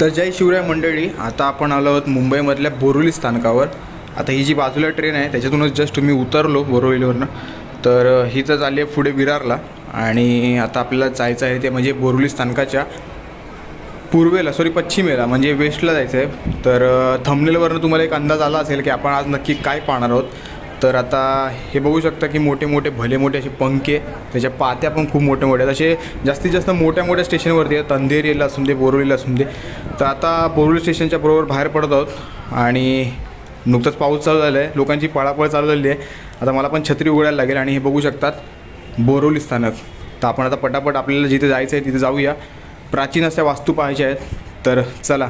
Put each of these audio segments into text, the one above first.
तर जय शिवराय मंडळी, आता आपण आलो आहोत मुंबईमधल्या बोरिवली स्थानकावर। आता ही जी बाजूला ट्रेन आहे त्याच्यातूनच जस्ट तुम्ही उतरलो बोरिवलीवरनं, तर ही तर चालली आहे पुढे विरारला। आणि आता आपल्याला जायचं आहे ते म्हणजे बोरिवली स्थानकाच्या पूर्वेला पश्चिमेला म्हणजे वेस्टला जायचं आहे। तर थंबनेलवरनं तुम्हाला एक अंदाज आला असेल की आपण आज नक्की काय पाहणार आहोत। तर आता हे बघू शकता की मोठे मोठे भले मोठे असे पंखे, त्याच्या पात्या पण खूप मोठे मोठे आहेत। असे जास्तीत जास्त मोठ्या मोठ्या स्टेशनवरती आहेत, अंधेरीला असून दे बोरिवलीला असून दे। तर आता बोरिवली स्टेशनच्या बरोबर बाहेर पडत आहोत आणि नुकताच पाऊस चालू झाला आहे, लोकांची पळापळ चालू झाली आहे। आता मला पण छत्री उघडायला लागेल आणि हे बघू शकतात बोरिवली स्थानक। तर आपण आता पटापट आपल्याला जिथे जायचं आहे तिथे जाऊया, प्राचीन अशा वास्तू पाहायच्या आहेत। तर चला,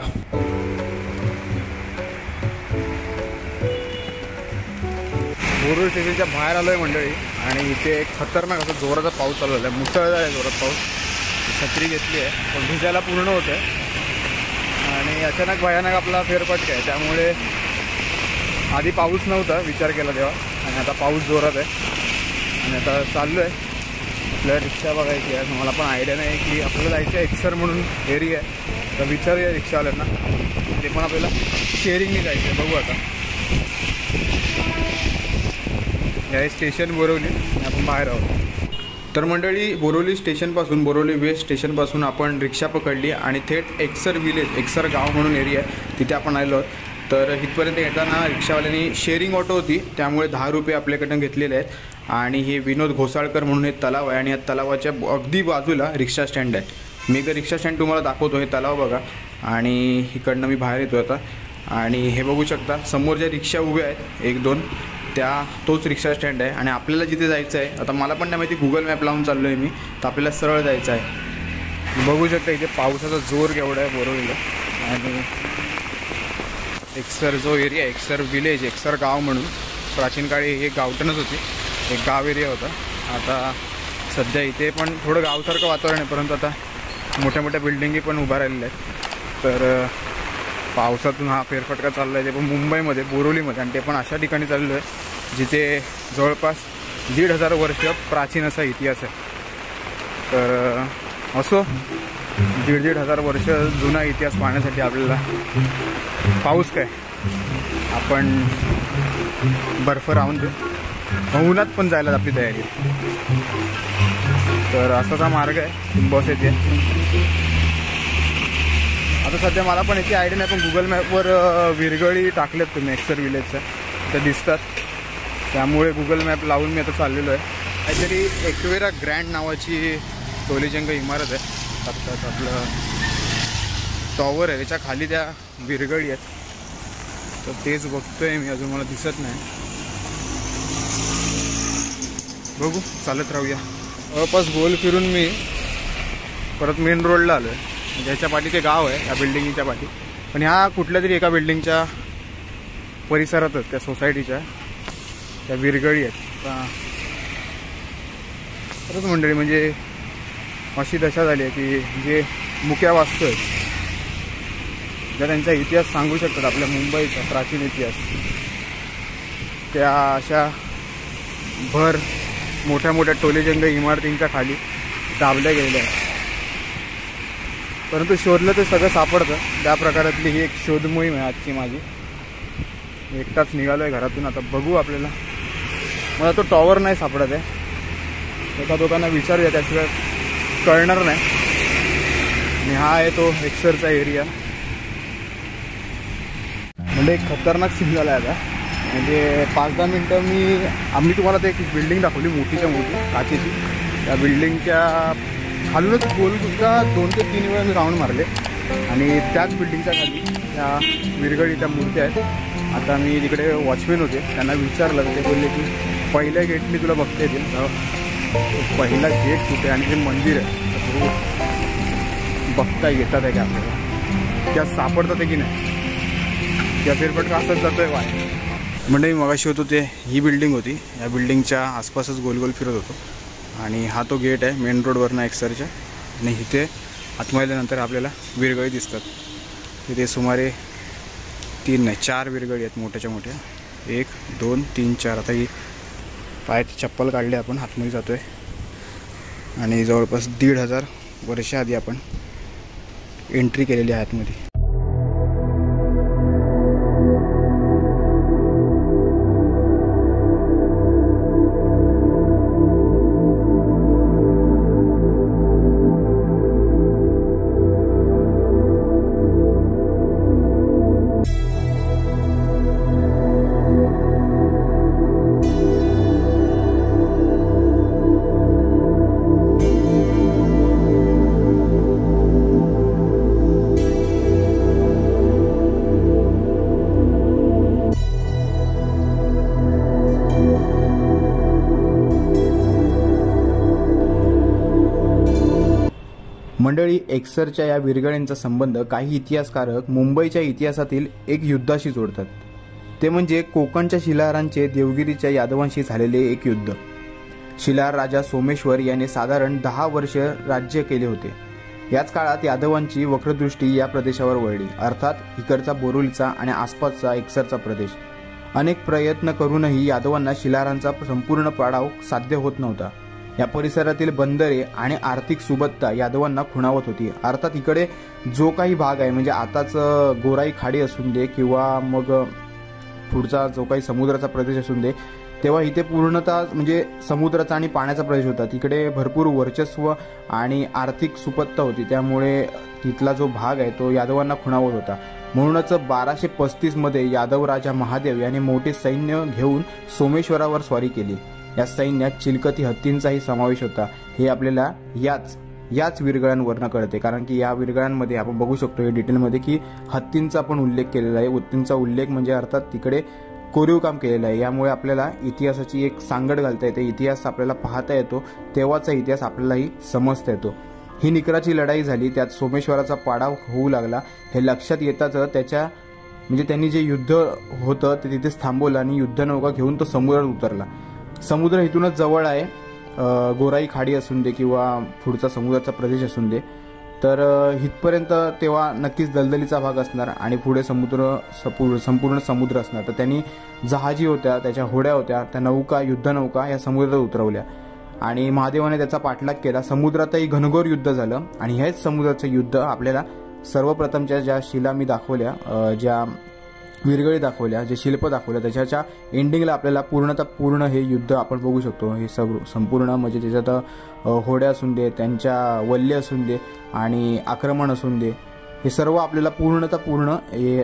बोरिवली स्टेशनच्या बाहेर आलो आहे मंडळी आणि इथे एक खतरनाक असा जोराचा पाऊस चालू झाला आहे, मुसळधार आहे जोरात पाऊस। छत्री घेतली आहे पण भिजायला पूर्ण होतं आहे आणि अचानक भयानक आपला फेरफटका आहे, त्यामुळे आधी पाऊस नव्हता विचार केला तेव्हा आणि आता पाऊस जोरात आहे। आणि आता चाललो आहे, आपल्याला रिक्षा बघायची आहे। मला पण आयडिया नाही की आपल्याला जायचं आहे एक्सर म्हणून एरिया आहे, तर विचारूया रिक्षावाल्यांना, ते पण आपल्याला शेअरिंगने जायचं आहे। बघू आता, या स्टेशन बोरिवली आपण बाहेर आहोत। तर मंडळी बोरिवली स्टेशनपासून, बोरिवली वेस्ट स्टेशनपासून आपण रिक्षा पकडली आणि थेट एक्सर विलेज, एक्सर गाव म्हणून एरिया आहे तिथे आपण आलो आहोत। तर इथपर्यंत येताना रिक्षावाल्यांनी शेअरिंग ऑटो होती त्यामुळे 10 रुपये आपल्याकडून घेतलेले आहेत। आणि हे विनोद घोसाळकर म्हणून हे तलाव आहे आणि या तलावाच्या अगदी बाजूला रिक्षा स्टँड आहे। मी एक रिक्षा स्टँड तुम्हाला दाखवतो, हे तलाव बघा आणि इकडनं मी बाहेर येतो आता। आणि हे बघू शकता समोर ज्या रिक्षा उभ्या आहेत एक दोन, त्या तोच रिक्षा स्टँड आहे। आणि आपल्याला जिथे जायचं आहे, आता मला पण नाही माहिती, गुगल मॅप लावून चाललो आहे मी, तर आपल्याला सरळ जायचं आहे। बघू शकता इथे पावसाचा जोर केवढा आहे बोरिवलीला। आणि एक्सर जो एरिया, एक्सर विलेज, एक्सर गाव म्हणून प्राचीन काळी एक गावठणच होती, एक गाव एरिया होता। आता सध्या इथे पण थोडं गावसारखं वातावरण आहे, परंतु आता मोठ्या मोठ्या बिल्डिंगी पण उभा राहिलेल्या आहेत। तर पावसातून हा फेरफटका चालला आहे, ते पण मुंबईमध्ये बोरिवलीमध्ये, आणि ते पण अशा ठिकाणी चाललो आहे जिथे जवळपास 1500 वर्ष प्राचीन असा इतिहास आहे। तर असो, 1500 वर्ष जुना इतिहास पाहण्यासाठी आपल्याला पाऊस काय, आपण बर्फ राहून दे, उन्हात पण जायला आपली तयारी आहे। तर असाच हा मार्ग आहे, बस येते। आता सध्या मला पण याची आयडिया नाही, पण गुगल मॅपवर विरगळी टाकल्यात तुम्ही एक्सर विलेजच्या, तर दिसतात, त्यामुळे गुगल मॅप लावून मी आता चाललेलो आहे। काहीतरी एक्वेरा ग्रँड नावाची टोलेजंग इमारत आहे, आत्ताच आपलं टॉवर आहे त्याच्या खाली त्या विरगळी आहेत, तर तेच बघतोय मी, अजून मला दिसत नाही। बघू, चालत राहूया। जवळपास गोल फिरून मी परत मेन रोडला आलो आहे, ज्याच्या पाठी ते गाव आहे, या बिल्डिंगच्या पाठी, पण ह्या कुठल्या तरी एका बिल्डिंगच्या परिसरातच, त्या सोसायटीच्या त्या विरगळी आहेत। खरंच मंडळी, म्हणजे अशी दशा झाली आहे की जे मुक्या वास्तू आहेत ज्या त्यांचा इतिहास सांगू शकतात, आपल्या मुंबईचा प्राचीन इतिहास, त्या अशा भर मोठ्या मोठ्या टोलेजंग इमारतींच्या खाली दाबल्या गेलेल्या आहेत। परंतु शोधलं तर सगळं सापडतं, त्या प्रकारातली ही एक शोध मोहीम आहे आजची माझी। एकटाच निघालो आहे घरातून, आता बघू, आपल्याला मला तो टॉवर नाही सापडत आहे, एका दोघांना विचारूया, त्याशिवाय कळणार नाही। आणि हा आहे तो एक्सरचा एरिया। म्हणजे एक खतरनाक सीन झाला आहे आता, म्हणजे 5-10 मिनटं आम्ही तुम्हाला ते एक बिल्डिंग दाखवली, मोठीच्या मोठी काचेची, त्या बिल्डिंगच्या खालूनच गोलगुट्टा 2 ते 3 वेळा मी राऊंड मारले आणि त्याच बिल्डिंगच्या खाली त्या विरगळी, त्या मूर्त्या आहेत। आता मी तिकडे वॉचमॅन होते, त्यांना विचारलं, ते बोलले की पहिल्या गेटनी तुला बघता येतील, तर पहिला गेट कुठे आणि जे मंदिर आहे बघता येतात आहे का आपल्याला, त्या सापडतात आहे की नाही, त्या फेरफटका असंच जातोय वाय। म्हणजे मगाशी होतो ते ही बिल्डिंग होती, या बिल्डिंगच्या आसपासच गोल गोल फिरत होतो आणि हा तो गेट आहे मेन रोडवरनं एक्सरच्या। आणि इथे आतमधल्यानंतर आपल्याला विरगळी दिसतात, तिथे सुमारे 4 विरगळी आहेत मोठ्याच्या मोठ्या, 1 2 3 4। आता ही पायाची चप्पल काढली, आपण आतमध्ये जातोय आणि जवळपास 1500 वर्ष आधी आपण एंट्री केलेली आहे आतमध्ये। मंडळी, एकसरच्या या विरगळ्यांचा संबंध काही इतिहासकारक मुंबईच्या इतिहासातील एक युद्धाशी जोडतात. ते म्हणजे कोकणच्या शिलाहारांचे देवगिरीच्या यादवांशी झालेले एक युद्ध. शिलाहार राजा सोमेश्वर याने साधारण 10 वर्ष राज्य केले होते. याच काळात यादवांची वक्रदृष्टी या प्रदेशावर वळली, अर्थात इकडचा बोरिवलीचा आणि आसपासचा एकसरचा प्रदेश. अनेक प्रयत्न करूनही यादवांना शिलाहारांचा संपूर्ण पाडाव साध्य होत नव्हता. या परिसरातील बंदरे आणि आर्थिक सुबत्ता यादवांना खुणावत होती. अर्थात इकडे जो काही भाग आहे, म्हणजे आताच गोराई खाडी असून दे किंवा मग पुढचा जो काही समुद्राचा प्रदेश असून दे, तेव्हा इथे पूर्णतः म्हणजे समुद्राचा आणि पाण्याचा प्रदेश होता. तिकडे भरपूर वर्चस्व आणि आर्थिक सुबत्ता होती, त्यामुळे तिथला जो भाग आहे तो यादवांना खुणावत होता. म्हणूनच 1235 मध्ये यादव राजा महादेव याने मोठे सैन्य घेऊन सोमेश्वरावर स्वारी केली. या सैन्यात चिलकती हत्तींचाही समावेश होता. हे आपल्याला याच विरगळ्यांवरनं कळते, कारण की या विरगळ्यांमध्ये आपण बघू शकतो डिटेलमध्ये की हत्तींचा पण उल्लेख केलेला आहे. हत्तींचा उल्लेख म्हणजे अर्थात तिकडे कोरीव काम केलेलं आहे. यामुळे आपल्याला इतिहासाची एक सांगड घालता येते, इतिहास आपल्याला पाहता येतो, तेव्हाचा इतिहास आपल्यालाही समजता येतो. ही निकराची लढाई झाली, त्यात सोमेश्वराचा पाडाव होऊ लागला. हे लक्षात येताच त्यांनी जे युद्ध होतं ते तिथेच थांबवलं आणि युद्धनौका घेऊन तो समुद्रात उतरला. समुद्र इथूनच जवळ आहे, गोराई खाडी असून दे किंवा पुढचा समुद्राचा प्रदेश असून दे, तर इथपर्यंत तेव्हा नक्कीच दलदलीचा भाग असणार आणि पुढे संपूर्ण समुद्र असणार. तर त्यांनी जहाजी होत्या, त्याच्या होड्या होत्या, त्या नौका, युद्धनौका या समुद्रात उतरवल्या आणि महादेवाने त्याचा पाठलाग केला. समुद्रातही घनघोर युद्ध झालं आणि हेच समुद्राचं युद्ध आपल्याला सर्वप्रथमच्या ज्या शिला मी दाखवल्या, ज्या विरगळी दाखवल्या, जे शिल्प दाखवलं, त्याच्या एंडिंगला आपल्याला पूर्ण हे युद्ध आपण बघू शकतो. हे संपूर्ण म्हणजे त्याच्यात होड्या असून दे, त्यांच्या वल्ले असून दे आणि आक्रमण असून दे, हे सर्व आपल्याला पूर्ण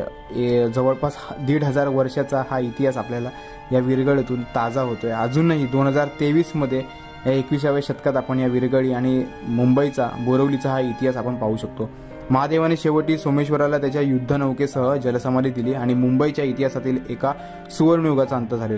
जवळपास 1500 वर्षाचा हा इतिहास आपल्याला या विरगळीतून ताजा होतोय. अजूनही 2023 मध्ये या 21व्या शतकात आपण या विरगळी आणि मुंबईचा, बोरिवलीचा हा इतिहास आपण पाहू शकतो. महादेवाने शेवटी सोमेश्वराला त्याच्या युद्धनौकेसह जलसमाधी दिली आणि मुंबईच्या इतिहासातील एका सुवर्णयुगाचा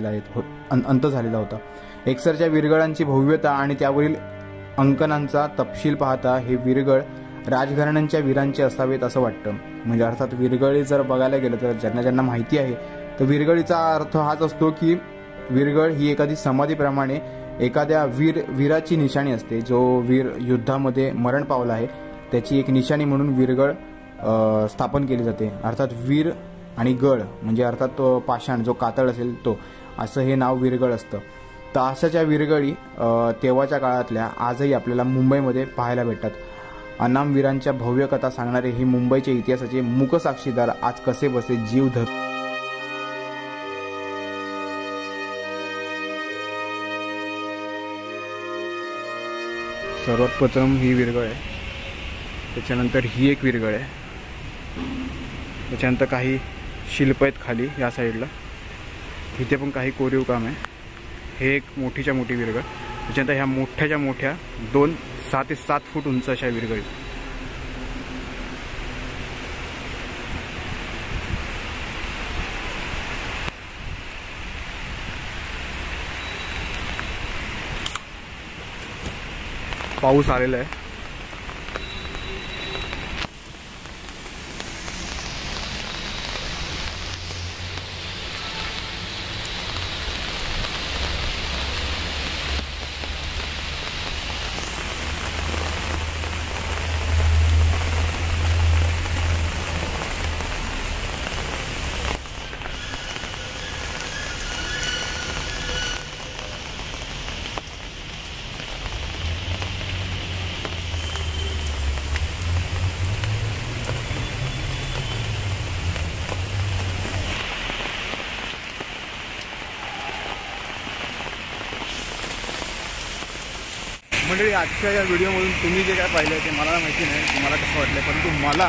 अंत झालेला होता. एकसरच्या विरगळांची भव्यता आणि त्यावरील अंकनांचा तपशील पाहता हे विरगळ राजघराण्यांच्या वीरांचे असावेत असं वाटतं. म्हणजे अर्थात विरगळी जर बघायला गेलं तर ज्यांना माहिती आहे, तर विरगळीचा अर्थ हाच असतो की विरगळ ही एखादी समाधीप्रमाणे एखाद्या वीराची निशाणी असते. जो वीर युद्धामध्ये मरण पावला आहे त्याची एक निशाणी म्हणून विरगळ स्थापन केली जाते. अर्थात वीर आणि गळ म्हणजे अर्थात तो पाषाण, जो कातळ असेल तो, असं हे नाव विरगळ असतं. तर अशाच्या विरगळी तेव्हाच्या काळातल्या आजही आपल्याला मुंबईमध्ये पाहायला भेटतात. अनाम वीरांच्या भव्य कथा सांगणारे हे मुंबईच्या इतिहासाचे मूक साक्षीदार आज कसे बसे जीव धर. सर्वात प्रथम ही विरगळ आहे, त्याच्यानंतर ही एक विरगळ आहे, त्याच्यानंतर काही शिल्प आहेत खाली या साईडला, इथे पण काही कोरीव काम आहे. हे एक मोठीच्या मोठी विरगळ, त्याच्यानंतर ह्या मोठ्याच्या मोठ्या 6 ते 7 फूट उंच अशा विरगळी. पाऊस आलेला आहे. मंडळी, आजच्या या व्हिडिओमधून तुम्ही जे काय पाहिलं ते मला माहिती नाही तुम्हाला कसं वाटलं, परंतु मला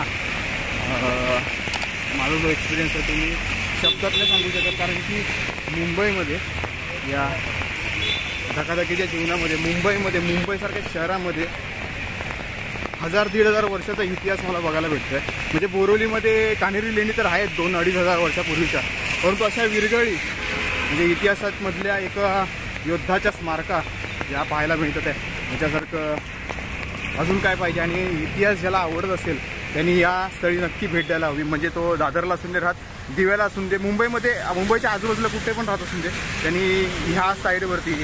माझा जो एक्सपिरियन्स आहे तुम्ही शब्दात नाही सांगू शकत. कारण की मुंबईमध्ये या धकाधकीच्या जीवनामध्ये मुंबईसारख्या शहरामध्ये 1000-1500 वर्षाचा इतिहास मला बघायला भेटतो आहे. म्हणजे बोरिवलीमध्ये कान्हेरी लेणी तर आहेत 2-2.5 हजार वर्षापूर्वीच्या, परंतु अशा विरगळी म्हणजे इतिहासामधल्या एका योद्धाच्या स्मारका या पाहायला मिळतात आहे. त्याच्यासारखं अजून काय पाहिजे आणि इतिहास ज्याला आवडत असेल त्यांनी या स्थळी नक्की भेट द्यायला हवी. म्हणजे तो दादरला असून दे राहत, दिव्याला असून दे, मुंबईच्या आजूबाजूला कुठे पण राहत असून दे, त्यांनी ह्या साईडवरती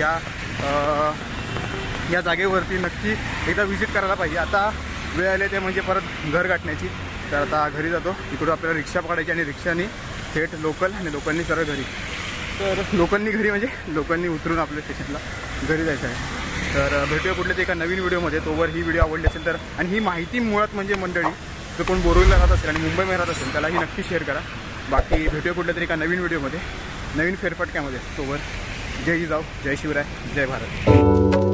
या जागेवरती नक्की एकदा व्हिजिट करायला पाहिजे. आता वेळ आले ते म्हणजे परत घर गाठण्याची. तर आता घरी जातो. इकडून आपल्याला रिक्षा पकडायची आणि रिक्षाने थेट लोकल आणि लोकलनी सरळ घरी. तर लोकलनी घरी म्हणजे लोकलनी उतरून आपल्या स्टेशनला घरी जायचं आहे. तर भेटूया कुठल्या ते एका नवीन व्हिडिओमध्ये. तोवर ही व्हिडिओ आवडली असेल तर, आणि ही माहिती मुळात म्हणजे मंडळी जर कोण बोरिवलीला राहत असेल आणि मुंबईमध्ये राहत असेल त्यालाही नक्की शेअर करा. बाकी भेटूया कुठल्या तरी एका नवीन व्हिडिओमध्ये, नवीन फेरफटक्यामध्ये. तोवर जय जिजाऊ, जय शिवराय, जय भारत.